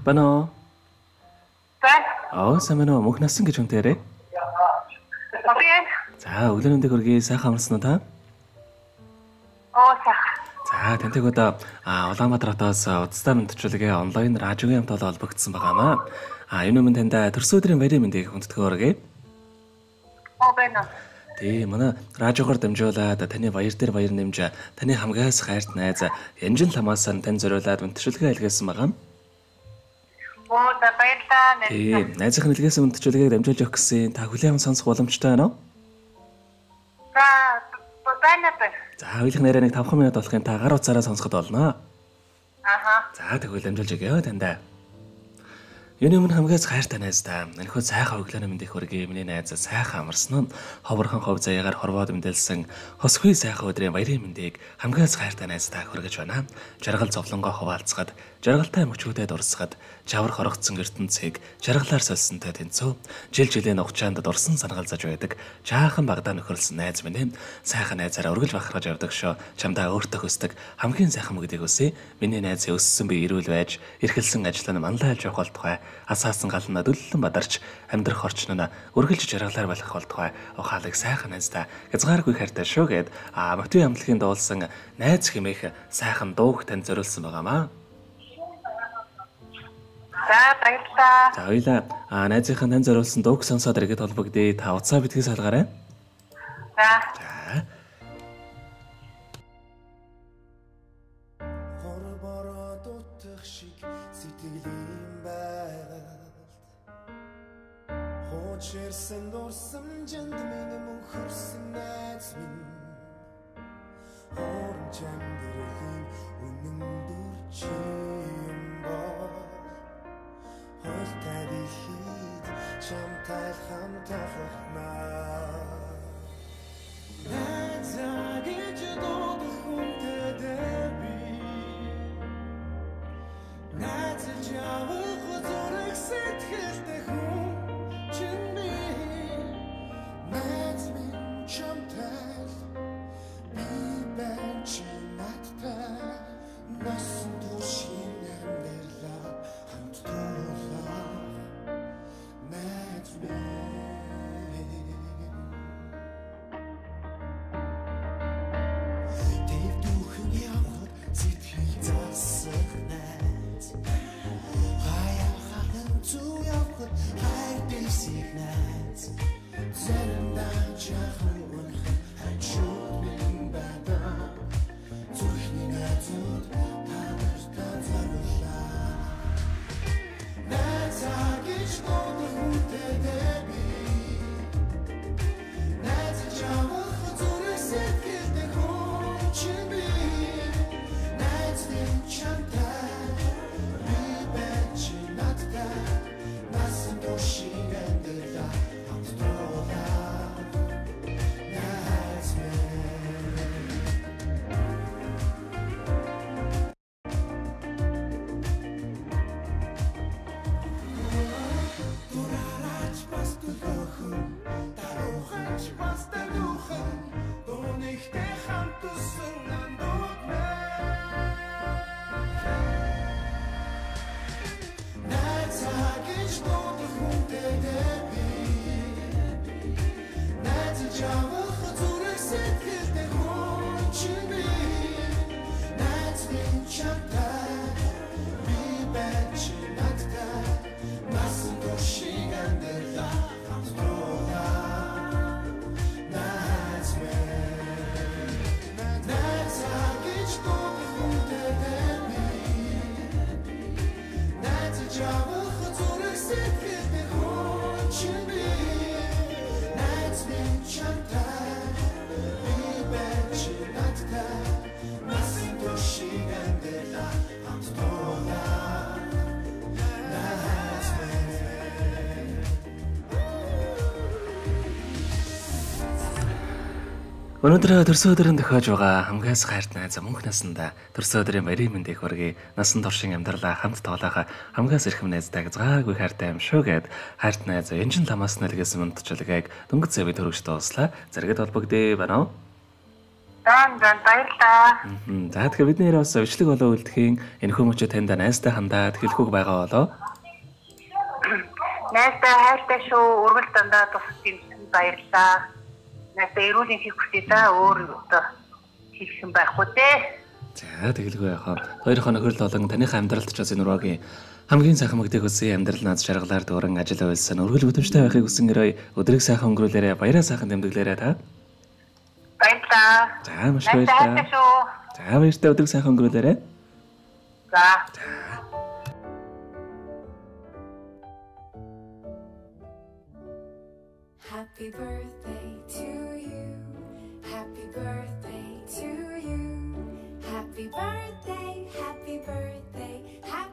Бано. За. Сайн байна уу? Мөнх насан гэж үнтээрээ. Окей. За, өглөөний хүргэе сайхан амарсан уу та? Сайхан. За, тэнтэйг одоо Улаанбаатар хотоос Удастай мэдчилгээ онлайн радиогийн хамтаа холбогдсон байгаамаа. Энэ өмнө танд төрсөн өдрийн баярын мэндийг хүндэтгэн хүргэе. Байна. Тий, манай радиогоор дамжуулаад таны баяр дээр баяр нэмж, таны хамгаас хайрт найз Янжин ламаас тань зориулаад мэдчилгээ илгээсэн байгаа. Баярлалаа. Тий, найзынхны илгээсэн мэдчилгээг дамжуулж өгөх гэсэн та хүлээвэн сонсох боломжтой байна уу? Байна. За, хоёулах нэрээ нэг 5 минут болохын та гар утсаараа сонсоход болно. Аха. За, тэгвэл дамжуулж өгье тандаа. Юуны өмнө хамгаас хайртай найздаа. Энэхүү сайхан өглөөний мэндийг хүргэе. Миний найз сайхан амарсан нь ховорхон хов заяагаар хорвоод мэдээлсэн хосгүй сайхан өдрийн баярын мэндийг хамгаас хайртай найздаа хүргэж байна. Жаргал зовлонгоо хуваалцахад, жаргалтай мөчүүдэд урсгад, жавар хорогдсон ертөнцийг жаргалаар сольсонтой тэнцүү. Жил жилийн угчаанд дурсан санагалзаж байдаг. Жаахан багадаа нөхөрлсөн найз минь сайхан найзаараа үргэлж бахархаж явдаг шоо. Чамдаа өөртөө хүсдэг хамгийн сайхан мөгдийг өсөе. Миний найз өссөн би эрүүл байж, эрхэлсэн ажил нь манлайлж явах болтугай. Асаасан гална дөллөн бадарч амьдрах орчноо үргэлж жаргалаар болох болтугай. Ухаалаг сайхан найздаа хязгааргүй хайртай шүү гэд Мотив амтлагийн дуулсан найз хэмээх сайхан дууг танд зориулсан байгаамаа. За, баярлалаа. За хоёлаа найзынхаа танд зориулсан дууг сонсоод иргэд холбогдъё. Та утсаа битгий салгаарай. За. Чирсэн дурсан жинд минь мөнхөрсөн найз минь Хорон чамдралын үнэн дүр чи юм бол Хөлтэй дэлхийд чамтай хамтаахнаа Найзаа гэж дуудах хүнтэй би Найзаж явах зүрх сэтгэлтэй хүн Найз минь чамтай би бэнч надтай насан туршийн амьдралаа хамт туулаа найз минь Тэв дүүхэн явахад сэтгэл засах найз хаяа хадан зүү явахад хайр дэсийг найз Заримдаа жаахан үнхэн хачууд минь байдаг Зүрхний найзууд та нартай зориуллаа Найзаа гэж дуудах хүнтэй би Найзаж явах зүрх сэтгэлтэй хүн чинь би Найз минь чамтай би байж надтай насан туршийн амьдралаа Өнөөдөр төрсөн өдрийн тохиож байгаа хамгаас хайрт найз мөнх насанда төрсөн өдрийн баярын мэндийг хүргэе. Насан туршийн амьдралаа хамт тоолоох хамгаас эрхэм найзтай згаагүй хайртай юм шүү гэд хайрт найз Янжин ламаас нэлгээсэн мөнтчлэгийг дөнгөж зэвид төрөгч дууслаа. Зэрэгэд холбогдъё байна уу? баярлалаа. За тэгэхээр бид нэр бас өвчлөг болоо үлдэхийн энэхүү мөчөө танд найстай хандаад хэлэхүүг байгаа болоо. Найстай хайртай шүү. Өргөл дандаа тусах юм баярлалаа. Найстай эрүүлийн хийх хүсье та өөр одоо хийх юм байхгүй дээ. За тэгэлгүй яхаа. Хоёрын нөхөрл болон таныхаа амьдралд ч бас энэ ураагийн хамгийн сайхан мөгдөг хүсье амьдрал наад шаргалаар дуран ажил үйлсэн өргөл бүтэмжтэй байхыг хүсэн гэрэй өдрийг сайхан өнгөрүүлээрэ баяраа сайхан тэмдэглээрэ та. Баярлалаа. За маш баярлалаа. За баяртай өдрийг сайхан өнгөрүүлээрэ. За. Happy birthday to you. Happy birthday to you. Happy birthday, happy birthday, happy